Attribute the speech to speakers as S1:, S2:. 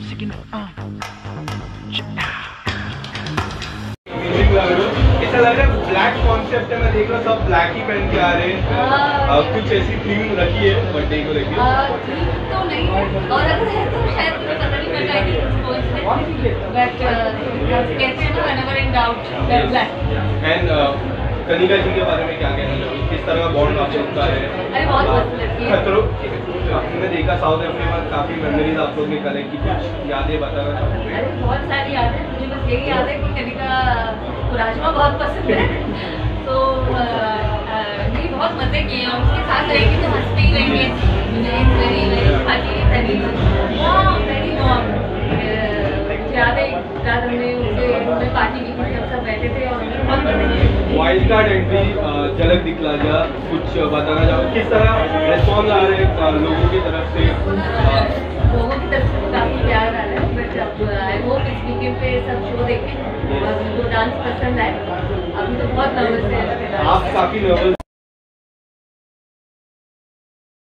S1: ऐसा लग रहा है ब्लैक कॉन्सेप्ट है, मैं देख रहा हूँ सब ब्लैक ही पहन के आ रहे हैं। कुछ ऐसी थीम रखी है बर्थडे को लेके?
S2: थीम तो नहीं है, और अगर है तो शायद मुझे पता नहीं, बट आई थिंक बट कहते हैं ना whenever in doubt wear black.
S1: And Kanika ji के बारे में क्या कहना चाहिए, किस तरह का बॉन्ड आप लोग का है?
S2: अरे बहुत मस्त लड़की है।
S1: खतरों हमने देखा साउथ अफ्रीका में काफी मेमोरीज आप लोग ने कलेक्ट की, कुछ यादें बताना चाहोगे?
S2: अरे बहुत सारी याद है, मुझे बस यही याद है कि कनिका को राजमा बहुत पसंद है, तो ये बहुत मजे किए हैं। उसके साथ रहेंगे तो हंसते ही रहेंगे। मुझे very very funny very mom याद है, रात हमने उनसे पार्टी की थी, हम सब बैठे थे और बहुत मजे किए।
S1: वाइल्ड कार्ड एंट्री झलक दिखला जा, कुछ बताना चाहो किस तरह रेस्पॉन्स आ रहे हैं लोगों की तरफ से?
S2: लोगों की तरफ से काफ़ी प्यार आ रहा है, बट अब आई होप इस वीकेंड पे सब शो देखें और उनको डांस पसंद आए। अभी तो बहुत नर्वस है।
S1: आप काफी नर्वस